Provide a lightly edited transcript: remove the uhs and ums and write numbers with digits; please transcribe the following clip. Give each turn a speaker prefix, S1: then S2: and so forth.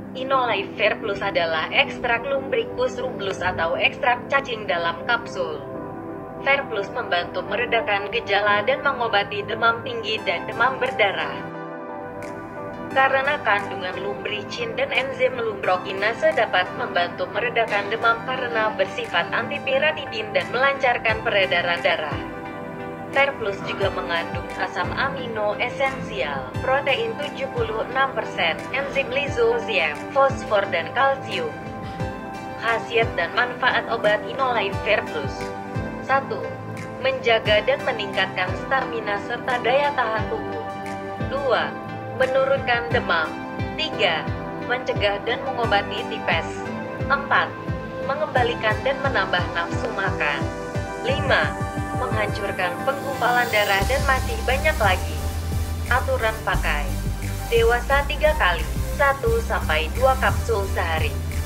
S1: Inolive Fair Plus adalah ekstrak Lumbricus rubellus atau ekstrak cacing dalam kapsul. Fair Plus membantu meredakan gejala dan mengobati demam tinggi dan demam berdarah. Karena kandungan lumbricin dan enzim lumbrokinase dapat membantu meredakan demam karena bersifat antipiratidin dan melancarkan peredaran darah. Fair Plus juga mengandung asam amino esensial, protein 76%, enzim lizozim, fosfor dan kalsium. Khasiat dan manfaat obat Inolive Fair Plus. 1. Menjaga dan meningkatkan stamina serta daya tahan tubuh. 2. Menurunkan demam. 3. Mencegah dan mengobati tipes. 4. Mengembalikan dan menambah nafsu makan. 5. Menghancurkan penggumpalan darah dan masih banyak lagi. Aturan pakai. Dewasa 3 kali, 1-2 kapsul sehari.